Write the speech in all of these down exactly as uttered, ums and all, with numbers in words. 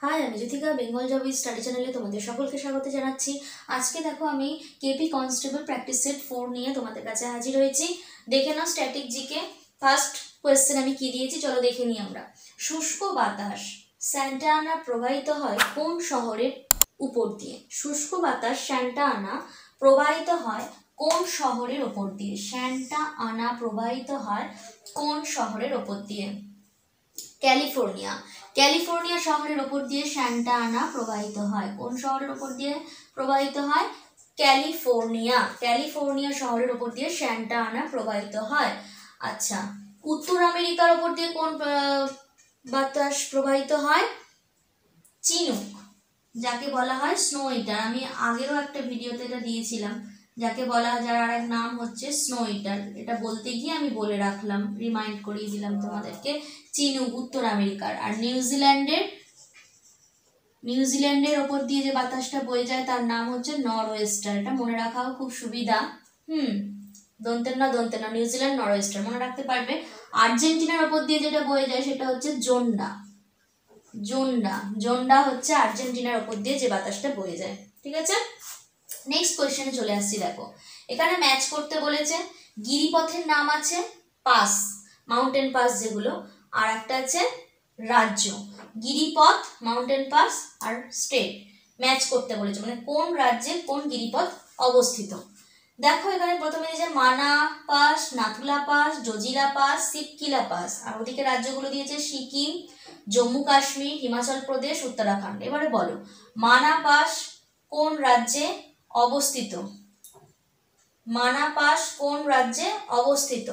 High, আমি Jyotika Bengal job with study চ্যানেলে তোমাদের সকলকে স্বাগত জানাচ্ছি। আজকে দেখো আমি KP constable practice set four নিয়ে তোমাদের কাছে হাজির হয়েছি। দেখে নাও স্ট্যাটিক জিকে। ফার্স্ট কোয়েশ্চেন আমি কি দিয়েছি চলো দেখে নিই আমরা। শুষ্ক বাতাস স্যান্টা আনা প্রবাহিত হয় কোন শহরের উপর দিয়ে? শুষ্ক বাতাস স্যান্টা আনা প্রবাহিত হয় কোন শহরের ওপর দিয়ে? স্যান্টা আনা প্রবাহিত হয় কোন শহরের ওপর দিয়ে? ক্যালিফোর্নিয়া। ক্যালিফোর্নিয়া শহরের ওপর দিয়ে স্যান্টা আনা প্রবাহিত হয়। কোন শহরের ওপর দিয়ে প্রবাহিত হয়? ক্যালিফোর্নিয়া। ক্যালিফোর্নিয়া শহরের ওপর দিয়ে স্যান্টা আনা প্রবাহিত হয়। আচ্ছা, উত্তর আমেরিকার ওপর দিয়ে কোন বাতাস প্রবাহিত হয়? চিনুক, যাকে বলা হয় স্নো ইটার। আমি আগেরও একটা ভিডিওতে এটা দিয়েছিলাম, যাকে বলা হয়, যার আর এক নাম হচ্ছে স্নো ইটার। এটা বলতে গিয়ে আমি বলে রাখলাম, রিমাইন্ড করিয়ে দিলাম তোমাদেরকে। চিনুক উত্তর আমেরিকার। আর নিউজিল্যান্ডের নিউজিল্যান্ডের ওপর দিয়ে যে বাতাসটা বয়ে যায় তার নাম হচ্ছে নর্থ ওয়েস্টার। এটা মনে রাখাও খুব সুবিধা। হুম দন্তের না দন্তের না নিউজিল্যান্ড নর্থ ওয়েস্টার মনে রাখতে পারবে। আর্জেন্টিনার ওপর দিয়ে যেটা বয়ে যায় সেটা হচ্ছে জোন্ডা। জোন্ডা জোন্ডা হচ্ছে আর্জেন্টিনার ওপর দিয়ে যে বাতাসটা বয়ে যায়। ঠিক আছে, নেক্সট কোয়েশ্চেনে চলে আসছি। দেখো এখানে ম্যাচ করতে বলেছে। গিরিপথের নাম আছে পাস, মাউন্টেন পাস যেগুলো, আর একটা আছে রাজ্য। গিরিপথ, মাউন্টেন পাস আর স্টেট ম্যাচ করতে বলেছে, মানে কোন রাজ্যে কোন গিরিপথ অবস্থিত। দেখো এখানে প্রথমে যে Mana pass, Nathula pass, Zojila pass, Shipkila pass, আর ওদিকে রাজ্যগুলো দিয়েছে সিকিম, জম্মু কাশ্মীর, হিমাচল প্রদেশ, উত্তরাখণ্ড। এবারে বলো মানা পাস কোন রাজ্যে অবস্থিত? মানা পাস কোন রাজ্যে অবস্থিত?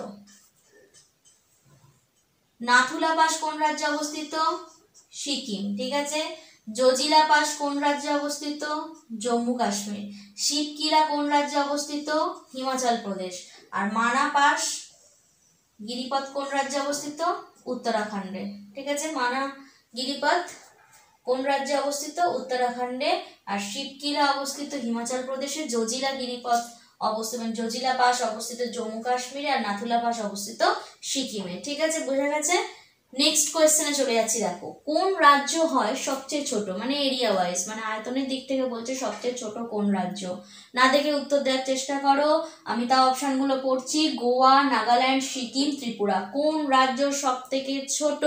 নাথুলা পাস কোন রাজ্যে অবস্থিত? সিকিম। ঠিক আছে, জজিলা পাস কোন রাজ্যে অবস্থিত? জম্মু কাশ্মীর। শিবকিলা কোন রাজ্যে অবস্থিত? হিমাচল প্রদেশ। আর মানা পাস গিরিপথ কোন রাজ্যে অবস্থিত? উত্তরাখণ্ডে। ঠিক আছে, মানা গিরিপথ কোন রাজ্যে অবস্থিত? উত্তরাখণ্ডে। আর শিবকিলা অবস্থিত হিমাচল প্রদেশে। জজিলা গিরিপথ অবস্থিত, মানে জজিলা পাস অবস্থিত জম্মু কাশ্মীরে, আর নাথুলা পাস অবস্থিত সিকিমে। ঠিক আছে, বোঝা গেছে। নেক্সট কোয়েশ্চেনে চলে যাচ্ছি। দেখো কোন রাজ্য হয় সবচেয়ে ছোট, মানে এরিয়া ওয়াইজ, মানে আয়তনের দিক থেকে বলছে সবচেয়ে ছোট কোন রাজ্য। না দেখে উত্তর দেওয়ার চেষ্টা করো, আমি তা অপশনগুলো পড়ছি। গোয়া, নাগাল্যান্ড, সিকিম, ত্রিপুরা। কোন রাজ্য সব থেকে ছোট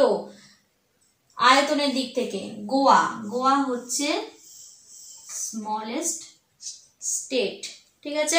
আয়তনের দিক থেকে? গোয়া। গোয়া হচ্ছে স্মলেস্ট স্টেট। ঠিক আছে,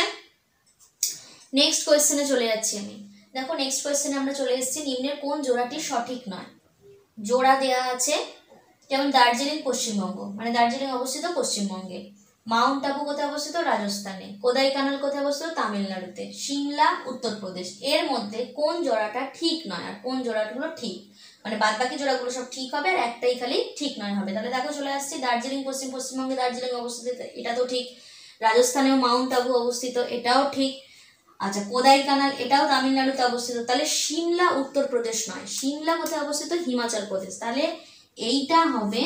নেক্সট কোয়েশ্চেনে চলে যাচ্ছি আমি। দেখো নেক্সট কোয়েশ্চেনে আমরা চলে এসেছি। নিম্নের কোন জোড়াটি সঠিক নয়? জোড়া দেয়া আছে, যেমন দার্জিলিং পশ্চিমবঙ্গ, মানে দার্জিলিং অবস্থিত পশ্চিমবঙ্গে। মাউন্ট আবু কোথায় অবস্থিত? রাজস্থানে। কোদাইকানাল কোথায় অবস্থিত? তামিলনাড়ুতে। সিমলা উত্তরপ্রদেশ। এর মধ্যে কোন জোড়াটা ঠিক নয় আর কোন জোড়াগুলো ঠিক? মানে বাদ বাকি জোড়াগুলো সব ঠিক হবে আর একটাই খালি ঠিক নয় হবে। তাহলে দেখো চলে আসছি। দার্জিলিং পশ্চিম পশ্চিমবঙ্গে দার্জিলিং অবস্থিত, এটা তো ঠিক। রাজস্থানেও মাউন্ট আবু অবস্থিত, এটাও ঠিক। আচ্ছা, কোদাইকানাল এটাও তামিলনাড়ুতে অবস্থিত। তাহলে সিমলা উত্তরপ্রদেশ নয়। সিমলা কোথায় অবস্থিত? হিমাচল প্রদেশ। তাহলে এইটা হবে,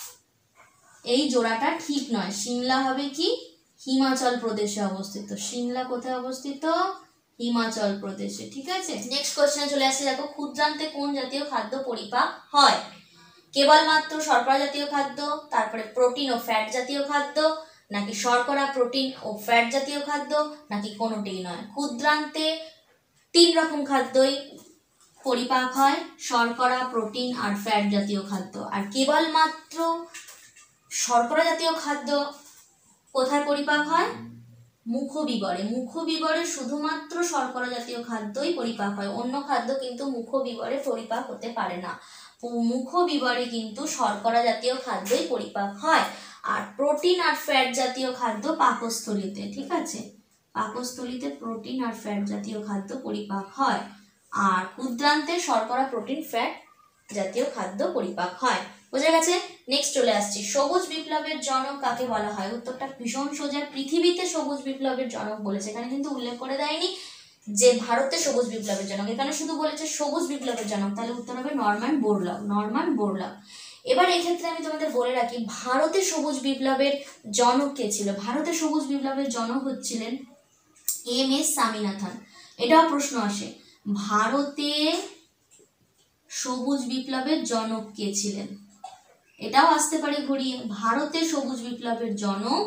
এই জোড়াটা ঠিক নয়। সিমলা হবে কি? হিমাচল প্রদেশে অবস্থিত। সিমলা কোথায় অবস্থিত? হিমাচল প্রদেশে। ঠিক আছে, নেক্সট কোশ্চেনে চলে আসছে। দেখো ক্ষুদ্রান্তে কোন জাতীয় খাদ্য পরিপাক হয়? কেবলমাত্র শর্করা জাতীয় খাদ্য, তারপরে প্রোটিন ও ফ্যাট জাতীয় খাদ্য, নাকি শর্করা, প্রোটিন ও ফ্যাট জাতীয় খাদ্য, নাকি কোনোটিই নয়? ক্ষুদ্রান্তে তিন রকম খাদ্যই পরিপাক হয়, শর্করা, প্রোটিন আর ফ্যাট জাতীয় খাদ্য। আর কেবলমাত্র শর্করা জাতীয় খাদ্য কোথায় পরিপাক হয়? মুখবিবরে। মুখবিবরে শুধুমাত্র শর্করা জাতীয় খাদ্যই পরিপাক হয়, অন্য খাদ্য কিন্তু মুখবিবরে পরিপাক হতে পারে না। মুখবিবরে কিন্তু শর্করা জাতীয় খাদ্যই পরিপাক হয়। আর প্রোটিন আর ফ্যাট জাতীয় খাদ্য পাকস্থলীতে। ঠিক আছে, পাকস্থলীতে প্রোটিন আর ফ্যাট জাতীয় খাদ্য পরিপাক হয়। আর ক্ষুদ্রান্তে শর্করা, প্রোটিন, ফ্যাট জাতীয় খাদ্য পরিপাক হয়। বোঝা গেছে। নেক্সট চলে আসছি। সবুজ বিপ্লবের জনক কাকে বলা হয়? উত্তরটা ভীষণ সোজা। পৃথিবীতে সবুজ বিপ্লবের জনক বলেছে, এখানে কিন্তু উল্লেখ করে দেয়নি যে ভারতে সবুজ বিপ্লবের জনক, এখানে শুধু বলেছে সবুজ বিপ্লবের জনক। তাহলে উত্তর হবে নরম্যান বোরলগ। Norman Borlaug. এবার এক্ষেত্রে আমি তোমাদের বলে রাখি, ভারতে সবুজ বিপ্লবের জনক কে ছিল? ভারতে সবুজ বিপ্লবের জনক হচ্ছিলেন এম এস স্বামীনাথন। এটাও প্রশ্ন আসে, ভারতে সবুজ বিপ্লবের জনক কে ছিলেন? এটাও আসতে পারে ঘুরিয়ে, ভারতের সবুজ বিপ্লবের জনক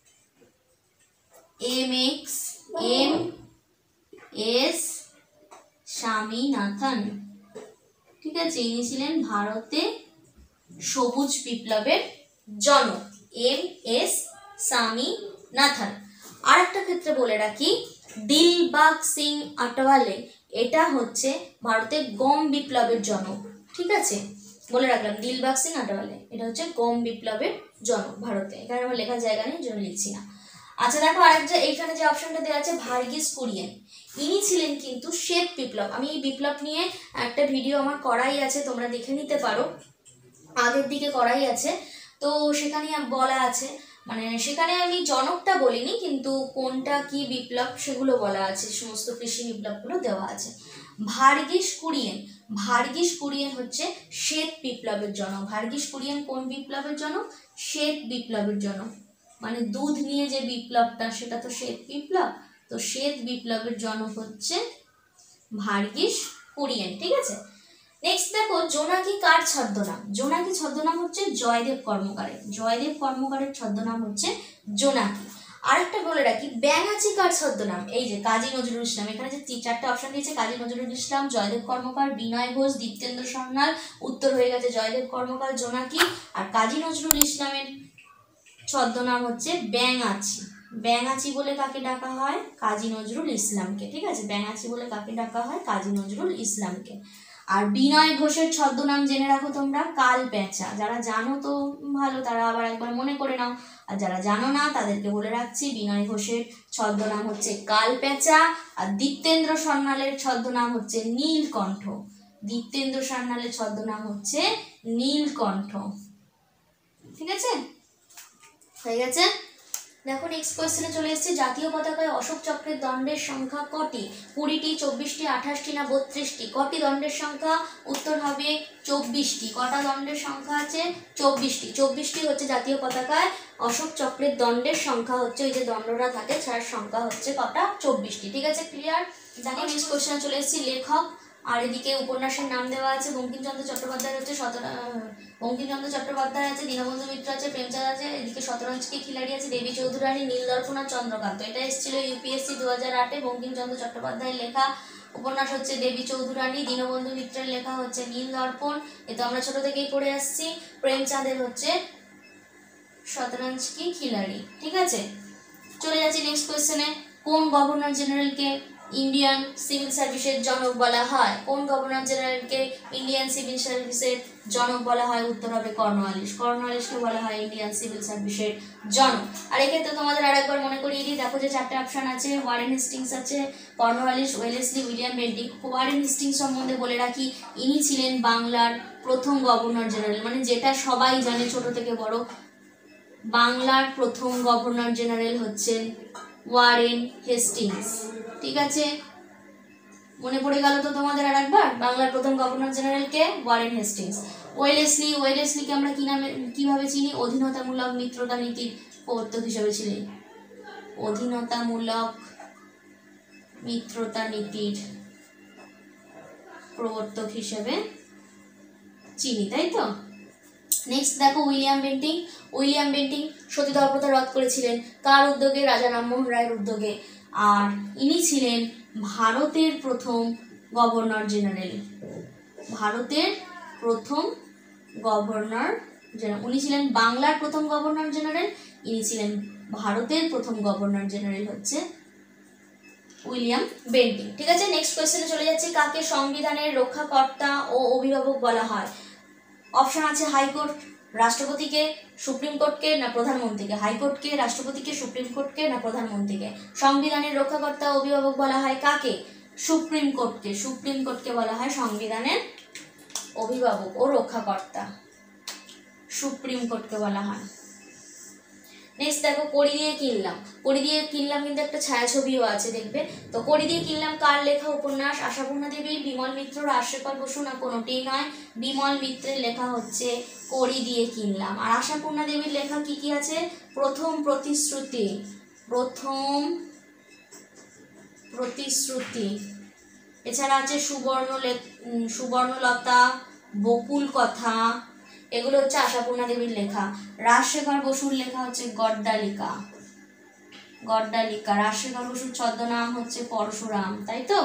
M X M S Swaminathan. ঠিক আছে, ইনি ছিলেন ভারতে সবুজ বিপ্লবের জনক এম এস স্বামীনাথন। আর একটা ক্ষেত্রে বলে রাখি, দিলবাগ সিং আটওয়ালে, এটা হচ্ছে ভারতের গম বিপ্লবের জনক। ঠিক আছে, বলে রাখলাম দিলবাগ সিং আটওয়ালে এটা হচ্ছে গম বিপ্লবের জনক ভারতে। এখানে আমার লেখার জায়গা নেই, জন্য লিখছি না। আচ্ছা দেখো, আরেকটা এইখানে যে অপশনটা দেওয়া আছে ভার্গিস কুরিয়েন, ইনি ছিলেন কিন্তু শ্বেত বিপ্লব। আমি এই বিপ্লব নিয়ে একটা ভিডিও আমার করাই আছে, তোমরা দেখে নিতে পারো, আগের দিকে করাই আছে। তো সেখানে বলা আছে, মানে সেখানে আমি জনকটা বলিনি, কিন্তু কোনটা কি বিপ্লব সেগুলো বলা আছে, সমস্ত কৃষি বিপ্লবগুলো দেওয়া আছে। ভার্গিস কুরিয়েন, ভার্গিস কুরিয়েন হচ্ছে শ্বেত বিপ্লবের জনক। ভার্গিস কুরিয়েন কোন বিপ্লবের জনক? শ্বেত বিপ্লবের জনক। মানে দুধ নিয়ে যে বিপ্লবটা, সেটা তো শ্বেত বিপ্লব, তো শ্বেত বিপ্লবের জনক হচ্ছে ভার্গিস কুরিয়েন। ঠিক আছে, নেক্সট দেখো, জোনাকি কার ছদ্মনাম? জোনাকি ছদ্মনাম হচ্ছে জয়দেব কর্মকারের। জয়দেব কর্মকারের ছদ্মনাম হচ্ছে জোনাকি। আরেকটা বলে রাখি, ব্যাঙাচি কার ছদ্মনাম? এই যে কাজী নজরুল ইসলাম। এখানে যে চারটা অপশন দিয়েছে, কাজী নজরুল ইসলাম, জয়দেব কর্মকার, বিনয় ঘোষ, দীপ্তেন্দ্র সান্যাল, উত্তর হয়ে গেছে জয়দেব কর্মকার, জোনাকি। আর কাজী নজরুল ইসলামের ছদ্মনাম হচ্ছে ব্যাঙাচি। ব্যাঙাচি বলে কাকে ডাকা হয়? কাজী নজরুল ইসলামকে। ঠিক আছে, ব্যাঙাচি বলে কাকে ডাকা হয়? কাজী নজরুল ইসলামকে। আর বিনয় ঘোষের ছদ্মনাম জেনে রাখো তোমরা, কাল পেঁচা। যারা জানো তো ভালো, তারা আবার একবার মনে করে নাও, আর যারা জানো না তাদেরকে বলে রাখছি, বিনয় ঘোষের ছদ্মনাম হচ্ছে কাল পেঁচা। আর দীপ্তেন্দ্র সান্যালের ছদ্মনাম হচ্ছে নীলকণ্ঠ। দীপ্তেন্দ্র সান্যালের ছদ্মনাম হচ্ছে নীলকণ্ঠ। ঠিক আছে, হয়ে গেছে। দেখো নেক্সট কোয়েশ্চেনে চলে এসেছে, জাতীয় পতাকায় অশোক চক্রের দণ্ডের সংখ্যা কটি? কুড়িটি, চব্বিশটি, আঠাশটি না বত্রিশটি? কটি দণ্ডের সংখ্যা? উত্তর হবে চব্বিশটি। কটা দণ্ডের সংখ্যা আছে? চব্বিশটি। চব্বিশটি হচ্ছে জাতীয় পতাকায় অশোক চক্রের দণ্ডের সংখ্যা হচ্ছে, ওই যে দণ্ডরা থাকে তার সংখ্যা হচ্ছে কটা? চব্বিশটি। ঠিক আছে, ক্লিয়ার। দেখো নেক্সট কোয়েশ্চেনে চলে এসেছি, লেখক। আর এদিকে উপন্যাসের নাম দেওয়া আছে, বঙ্কিমচন্দ্র চট্টোপাধ্যায় হচ্ছে শতরা বঙ্কিমচন্দ্র চট্টোপাধ্যায় আছে, দীনবন্ধু মিত্র আছে, প্রেমচাঁদ আছে, এদিকে শতরঞ্জ কি খিলাড়ি আছে, দেবী চৌধুরানী, নীলদর্পণ আর চন্দ্রকান্ত। এটা এসেছিল ইউপিএসসি দু হাজার আটে। বঙ্কিমচন্দ্র চট্টোপাধ্যায়ের লেখা উপন্যাস হচ্ছে দেবী চৌধুরানী, দীনবন্ধু মিত্রের লেখা হচ্ছে নীলদর্পণ, এ তো আমরা ছোট থেকেই পড়ে আসছি। প্রেমচাঁদের হচ্ছে শতরঞ্জ কি খিলাড়ি। ঠিক আছে, চলে যাচ্ছি নেক্সট কোয়েশ্চেনে, কোন গভর্নর জেনারেলকে ইন্ডিয়ান সিভিল সার্ভিসের জনক বলা হয়? কোন গভর্নর জেনারেলকে ইন্ডিয়ান সিভিল সার্ভিসের জনক বলা হয়? উত্তর হবে কর্নওয়ালিস। কর্নওয়ালিসকে বলা হয় ইন্ডিয়ান সিভিল সার্ভিসের জনক। আর এক্ষেত্রে তোমাদের আরেকবার মনে করিয়ে দিই, দেখো যে চারটে অপশন আছে, ওয়ারেন হেস্টিংস আছে, Cornwallis, Wellesley, William Bentinck. Warren Hastings সম্বন্ধে বলে রাখি, ইনি ছিলেন বাংলার প্রথম গভর্নর জেনারেল, মানে যেটা সবাই জানে ছোট থেকে বড়, বাংলার প্রথম গভর্নর জেনারেল হচ্ছেন ওয়ারেন হেস্টিংস। ঠিক আছে, মনে পড়ে গেল তো তোমাদের আর একবার, বাংলার প্রথম গভর্নর জেনারেলকে ওয়ারেন হেস্টিংস। ওয়েলেসলি, ওয়েলেসলিকে আমরা কি নামে কিভাবে চিনি? অধীনতামূলক মিত্রতা নীতির প্রবর্তক হিসেবে ছিলেন। অধীনতামূলক মিত্রতা নীতির প্রবর্তক হিসেবে চিনি, তাই তো। নেক্সট দেখো উইলিয়াম বেন্টিং। উইলিয়াম বেন্টিং সতীদাহ প্রথা রদ করেছিলেন কার উদ্যোগে? রাজা রামমোহন রায়ের উদ্যোগে। আর ইনি ছিলেন ভারতের প্রথম গভর্নর জেনারেল। ভারতের প্রথম গভর্নর জেনারেল উনি ছিলেন। বাংলার প্রথম গভর্নর জেনারেল, ইনি ছিলেন ভারতের প্রথম গভর্নর জেনারেল হচ্ছে উইলিয়াম বেন্টিং। ঠিক আছে, নেক্সট কোয়েশ্চেনে চলে যাচ্ছে, কাকে সংবিধানের রক্ষাকর্তা ও অভিভাবক বলা হয়? অপশন আছে হাইকোর্ট, রাষ্ট্রপতিকে, সুপ্রিম কোর্টকে না প্রধানমন্ত্রীকে? হাইকোর্টকে, রাষ্ট্রপতিকে, সুপ্রিম কোর্টকে না প্রধানমন্ত্রীকে? সংবিধানের রক্ষাকর্তা ও অভিভাবক বলা হয় কাকে? সুপ্রিম কোর্টকে। সুপ্রিম কোর্টকে বলা হয় সংবিধানের অভিভাবক ও রক্ষাকর্তা, সুপ্রিম কোর্টকে বলা হয়। নেক্সট দেখো, কড়ি দিয়ে কিনলাম। কড়ি দিয়ে কিনলাম কিন্তু একটা ছায়াছবিও আছে, দেখবে তো। কড়ি দিয়ে কিনলাম কার লেখা উপন্যাস? আশাপূর্ণা দেবীর, বিমল মিত্র, রাজশেখর বসু না কোনোটিই নয়? বিমল মিত্রের লেখা হচ্ছে কড়ি দিয়ে কিনলাম। আর আশাপূর্ণা দেবীর লেখা কি কি আছে? প্রথম প্রতিশ্রুতি, প্রথম প্রতিশ্রুতি, এছাড়া আছে সুবর্ণ সুবর্ণলতা, বকুল কথা, এগুলো হচ্ছে আশাপূর্ণা দেবীর লেখা। রাজশেখর বসুর লেখা হচ্ছে গড্ডালিকা, গড্ডালিকা। রাজশেখর বসুর ছদ্মনাম হচ্ছে পরশুরাম, তাই তো।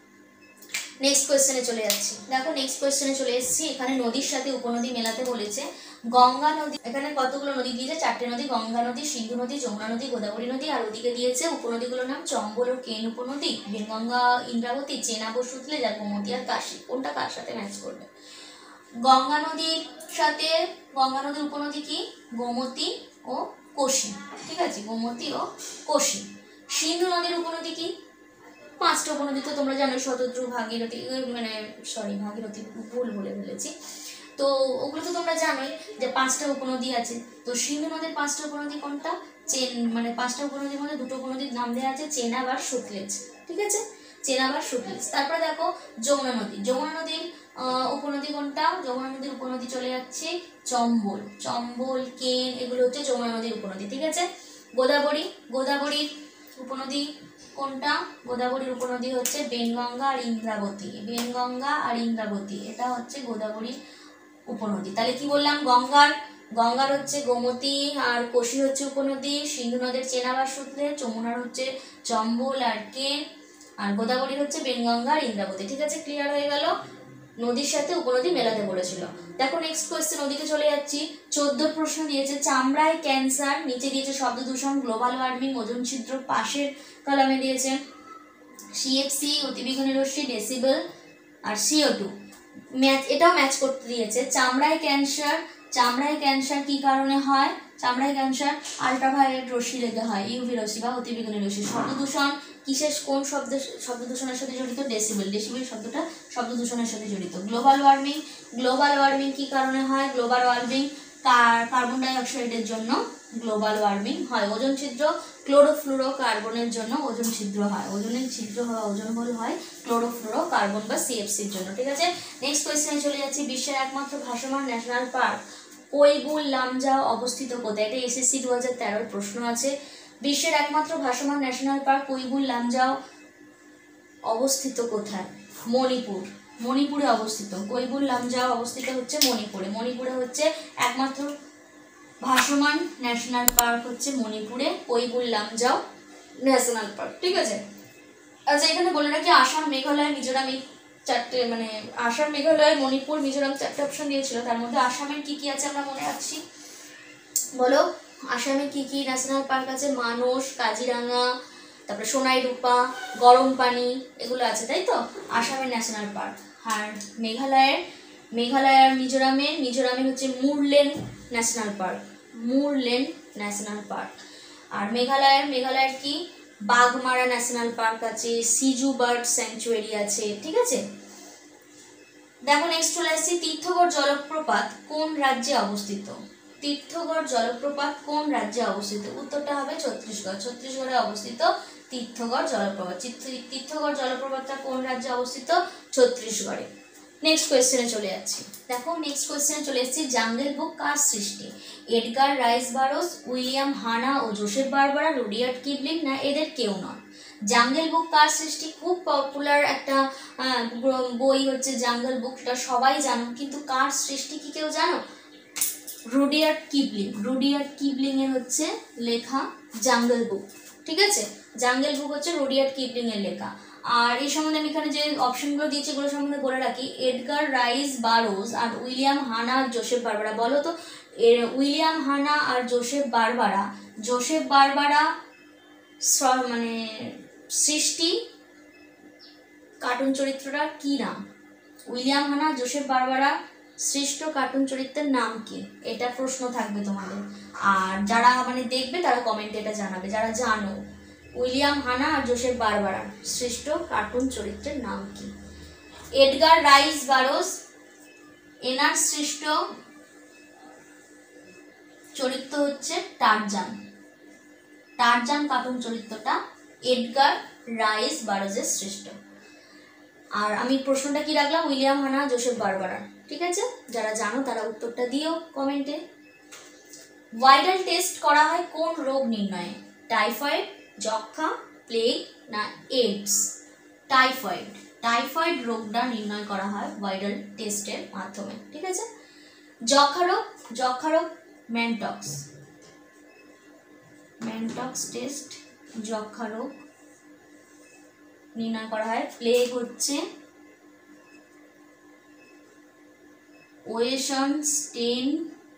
নেক্সট কোয়েশ্চেনে চলে যাচ্ছি। দেখো নেক্সট কোয়েশ্চেনে চলে এসেছি। এখানে নদীর সাথে উপনদী মেলাতে বলেছে। গঙ্গা নদী, এখানে কতগুলো নদী দিয়েছে? চারটে নদী, গঙ্গা নদী, সিন্ধু নদী, যমুনা নদী, গোদাবরী নদী। আর ওদিকে দিয়েছে উপনদীগুলোর নাম চম্বল ও কেন উপনদী, বেনগঙ্গা, ইন্দ্রাবতী, চেনাব, সুতলেজ, গোমতী আর কাশী। কোনটা কার সাথে ম্যাচ করবে? গঙ্গা নদীর সাথে, গঙ্গা নদীর উপনদী কি? গোমতী ও কোশি, ঠিক আছে, গোমতী ও কোশি। সিন্ধু নদীর উপনদী কি? পাঁচটা উপনদী তো তোমরা জানো, শতদ্রু, ভাগীরথী, মানে সরি ভাগীরথী ভুল বলে ফেলেছি, তো ওগুলো তো তোমরা জানোই যে পাঁচটা উপনদী আছে। তো সিন্ধু নদীর পাঁচটা উপনদী কোনটা? চেন, মানে পাঁচটা উপনদীর মধ্যে দুটো উপনদীর নাম দেওয়া আছে চেনাব আর সতলেজ, ঠিক আছে, চেনাব আর সতলেজ। তারপরে দেখো যমুনা নদী, যমুনা নদীর উপনদী কোনটা? যমুনা নদীর উপনদী চলে যাচ্ছে চম্বল, চম্বল, কেন, এগুলো হচ্ছে যমুনা নদীর উপনদী, ঠিক আছে। গোদাবরী, গোদাবরীর উপনদী কোনটা? গোদাবরীর উপনদী হচ্ছে বেনগঙ্গা আর ইন্দ্রাবতী, বেনগঙ্গা আর ইন্দ্রাবতী, এটা হচ্ছে গোদাবরীর উপনদী। তাহলে কি বললাম? গঙ্গার গঙ্গার হচ্ছে গোমতী আর কোশি হচ্ছে উপনদী, সিন্ধু নদের চেনাব আর সতলেজ, যমুনার হচ্ছে চম্বল আর কেন, আর গোদাবরীর হচ্ছে বেনগঙ্গা আর ইন্দ্রাবতী, ঠিক আছে, ক্লিয়ার হয়ে গেল। নদীর সাথে উপনদী মেলাতে বলেছিল। দেখো নেক্সট কোয়েশ্চেন, ওদিকে চলে যাচ্ছি। চোদ্দ প্রশ্ন দিয়েছে চামড়ায় ক্যান্সার, নিচে দিয়েছে শব্দ দূষণ, গ্লোবাল ওয়ার্মিং, ওজোন ছিদ্র, পাশের কলামে দিয়েছে সিএফসি, অতিবেগুনি রশ্মি, ডেসিবেল আর সিও টু। ম্যাচ, এটাও ম্যাচ করতে দিয়েছে। চামড়ায় ক্যান্সার, চামড়ায় ক্যান্সার কি কারণে হয়? চামড়ায় ক্যান্সার আল্ট্রাভায়োলেট রশ্মি লেগে হয়, ইউভি রশ্মি বা অতিবেগুনি রশ্মি। শব্দ দূষণ কিসের, কোন শব্দ শব্দ দূষণের সাথে জড়িত? ডেসিবেল, ডেসিবেল শব্দটা শব্দ দূষণের সাথে জড়িত। গ্লোবাল ওয়ার্মিং, গ্লোবাল ওয়ার্মিং কি কারণে হয়? গ্লোবাল ওয়ার্মিং কার্বন ডাই অক্সাইডের জন্য গ্লোবাল ওয়ার্মিং হয়। ওজোন ছিদ্র, ক্লোরোফ্লুরো কার্বনের জন্য ওজোন ছিদ্র হয়, ওজনের ছিদ্র হয়, ওজোন হোল হয় ক্লোরোফ্লুরো কার্বন বা সিএফসির জন্য, ঠিক আছে। নেক্সট কোয়েশ্চেনে চলে যাচ্ছি। বিশ্বের একমাত্র ভাসমান ন্যাশনাল পার্ক কৈবুল লামজাও অবস্থিত কোথায়? এটা এসএসসি দু হাজার তেরোর প্রশ্ন আছে। বিশ্বের একমাত্র ভাসমান ন্যাশনাল পার্ক কৈবুল লামজাও অবস্থিত কোথায়? মণিপুর, মণিপুরে অবস্থিত। কৈবুল লামজাও অবস্থিত হচ্ছে মণিপুরে, মণিপুরে হচ্ছে একমাত্র ভাসমান ন্যাশনাল পার্ক হচ্ছে মণিপুরে, কৈবুল লামজাও ন্যাশনাল পার্ক, ঠিক আছে। আচ্ছা এখানে বলে রাখি আসাম, মেঘালয়, মিজোরাম, এই চারটে, মানে আসাম, মেঘালয়, মণিপুর, মিজোরাম চারটে অপশন দিয়েছিল, তার মধ্যে আসামের কি কি আছে আমরা মনে রাখছি, বলো আসামে কি কি ন্যাশনাল পার্ক আছে? মানস, কাজিরাঙা, তারপরে সোনাই রূপা, গরম পানি, এগুলো আছে, তাই তো আসামের ন্যাশনাল পার্ক। আর মেঘালয়ের, মেঘালয় আর মিজোরামের, মিজোরামের হচ্ছে Murlen national park, Murlen national park. আর মেঘালয়ের, মেঘালয়ের কি বাঘমারা ন্যাশনাল পার্ক আছে, সিজু বার্ড স্যাংচুয়ারি আছে, ঠিক আছে। দেখো নেক্সট চলে আসছি। তীর্থগড় জলপ্রপাত কোন রাজ্যে অবস্থিত? তীর্থগড় জলপ্রপাত কোন রাজ্যে অবস্থিত? উত্তরটা হবে ছত্তিশগড়, ছত্তিশগড়ে অবস্থিত তীর্থগড় জলপ্রপাত। তীর্থগড় জলপ্রপাতটা কোন রাজ্যে অবস্থিত? ছত্তিশগড়ে। নেক্সট কোয়েশ্চেনে চলে যাচ্ছি। দেখো নেক্সট কোয়েশ্চেনে চলে এসেছি। জাঙ্গল বুক কার সৃষ্টি? Edgar Rice Burroughs, William Hanna ও জোসেফ বারবারা, রুডিয়ার্ড কিপলিং, না এদের কেউ নয়? জাঙ্গল বুক কার সৃষ্টি? খুব পপুলার একটা বই হচ্ছে জাঙ্গল বুক, সেটা সবাই জানো, কিন্তু কার সৃষ্টি কি কেউ জানো? রুডিয়ার্ড কিপলিং, রুডিয়ার্ড কিপলিং এর হচ্ছে লেখা জাঙ্গল বুক, ঠিক আছে। জাঙ্গল বুক হচ্ছে রুডিয়ার্ড কিপলিং এর লেখা। আর এই সম্বন্ধে আমি এখানে যে অপশনগুলো দিয়েছি এগুলো সম্বন্ধে বলে রাখি। এডগার রাইস বারোস আর উইলিয়াম হানা আর জোসেফ বারবারা। বলো তো উইলিয়াম হানা আর জোসেফ বারবারা, জোসেফ বারবারা মানে সৃষ্টি কার্টুন চরিত্রটা কি নাম? উইলিয়াম হানা জোসেফ বারবারা সৃষ্ট কার্টুন চরিত্রের নাম কি? এটা প্রশ্ন থাকবে তোমাদের। আর যারা মানে দেখবে তারা কমেন্টে এটা জানাবে, যারা জানো উইলিয়াম হানা আর জোসেফ বারবারা সৃষ্ট কার্টুন চরিত্রের নাম কি? এডগার রাইস বারোস, এনার সৃষ্ট চরিত্র হচ্ছে টারজান। টারজান কার্টুন চরিত্রটা এডগার রাইস বারোসের সৃষ্ট। আর আমি প্রশ্নটা কি রাখলাম? উইলিয়াম হানা জোসেফ বারবারা, ঠিক আছে। যারা জানো তারা উত্তরটা দিও কমেন্টে। ভাইরাল টেস্ট করা হয় কোন রোগ নির্ণয়ে? টাইফয়েড, যক্ষা, প্লেগ, না এইডস? টাইফয়েড, টাইফয়েড রোগটা নির্ণয় করা হয় ভাইরাল টেস্টের মাধ্যমে, ঠিক আছে। যক্ষা রোগ, যক্ষা রোগ ম্যানটক্স, ম্যানটক্স টেস্ট যক্ষা রোগ নির্ণয় করা হয়। প্লেগ হচ্ছে ওয়েসন স্টেন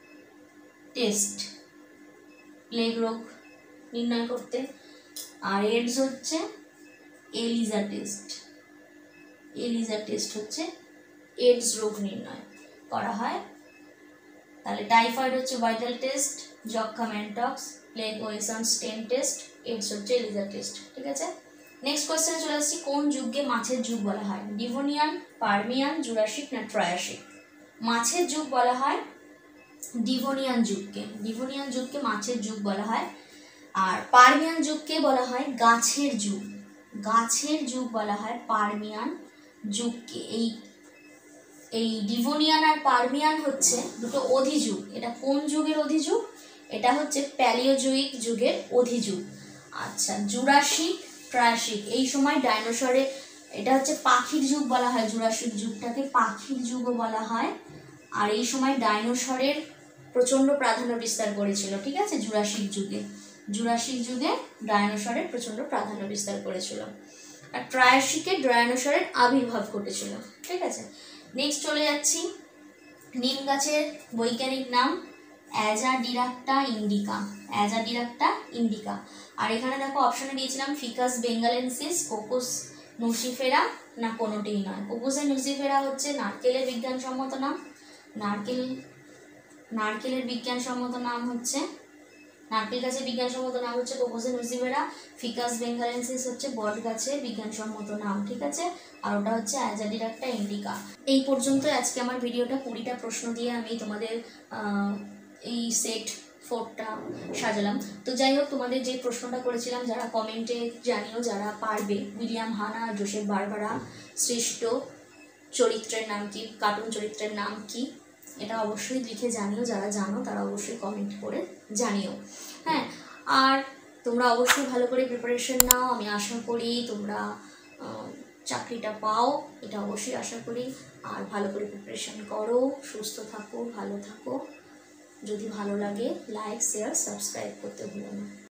টেস্ট, প্লেগ রোগ নির্ণয় করতে। আর এডস হচ্ছে এলিজা টেস্ট, এলিজা টেস্ট হচ্ছে এডস রোগ নির্ণয় করা হয়। তাহলে টাইফয়েড হচ্ছে ভাইটাল টেস্ট, যক্ষা ম্যানটক্স, প্লেগ ওয়েসন স্টেন টেস্ট, এডস হচ্ছে এলিজা টেস্ট। ঠিক আছে, নেক্সট কোয়েশ্চেনে চলে আসছি, কোন যুগকে মাছের যুগ বলা হয়? ডিভোনিয়ান, পার্মিয়ান, জুরাসিক না ট্রায়াসিক? মাছের যুগ বলা হয় ডিভোনিয়ান যুগকে, ডিভোনিয়ান যুগকে মাছের যুগ বলা হয়। আর পার্মিয়ান যুগকে বলা হয় গাছের যুগ, গাছের যুগ বলা হয় পার্মিয়ান যুগকে। এই এই ডিভোনিয়ান আর পার্মিয়ান হচ্ছে দুটো অধিযুগ। এটা কোন যুগের অধিযুগ? এটা হচ্ছে প্যালিওজোইক যুগের অধিযুগ। আচ্ছা, জুরাসিক, ট্রায়াসিক, এই সময় ডাইনোসরে, এটা হচ্ছে পাখির যুগ বলা হয়, জুরাসিক যুগটাকে পাখির যুগও বলা হয়। আর এই সময় ডাইনোসরের প্রচণ্ড প্রাধান্য বিস্তার করেছিল। ঠিক আছে, জুরাসিক যুগে, জুরাসিক যুগে ডাইনোসরের প্রচণ্ড প্রাধান্য বিস্তার করেছিল। আর ট্রায়াসিকে ডাইনোসরের আবির্ভাব ঘটেছিল। ঠিক আছে, নেক্সট চলে যাচ্ছি, নিম গাছের বৈজ্ঞানিক নাম অ্যাজাডিরাক্টা ইন্ডিকা, অ্যাজাডিরাক্টা ইন্ডিকা। আর এখানে দেখো অপশনে দিয়েছিলাম ফিকাস বেঙ্গালেন্সিস, কোকোস নুসিফেরা না কোনোটিই নয়। কোকোস নুসিফেরা হচ্ছে নারকেলের বিজ্ঞানসম্মত নাম, নারকেল, নারকেলের বিজ্ঞানসম্মত নাম হচ্ছে, নারকেল গাছের বিজ্ঞানসম্মত নাম হচ্ছে কোকোস নুসিফেরা, ফিকাস বেঙ্গালেন্সিস হচ্ছে বট গাছের বিজ্ঞানসম্মত নাম। ঠিক আছে, আর ওটা হচ্ছে অ্যাজাডিরাক্টা ইন্ডিকা। এই পর্যন্ত আজকে আমার ভিডিওটা, কুড়িটা প্রশ্ন দিয়ে আমি তোমাদের এই সেট ফোরটা সাজালাম। তো যাই হোক, তোমাদের যে প্রশ্নটা করেছিলাম, যারা কমেন্টে জানিও যারা পারবে, উইলিয়াম হানা আর জোসেফ বারবারা শ্রেষ্ঠ চরিত্রের নাম কি, কার্টুন চরিত্রের নাম কি, এটা অবশ্যই লিখে জানিও। যারা জানো তারা অবশ্যই কমেন্ট করে জানিও। হ্যাঁ, আর তোমরা অবশ্যই ভালো করে প্রিপারেশন নাও। আমি আশা করি তোমরা চাকরিটা পাও, এটা অবশ্যই আশা করি। আর ভালো করে প্রিপারেশন করো, সুস্থ থাকো, ভালো থাকো। যদি ভালো লাগে লাইক, শেয়ার, সাবস্ক্রাইব করতে ভুলো না।